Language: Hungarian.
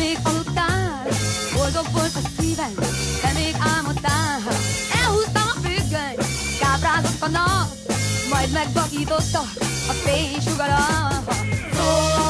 még aludtál, boldog volt a szívem, te még álmodtál. Elhúztam a függöny, káprázott a nap, majd megvakította a fénysugara.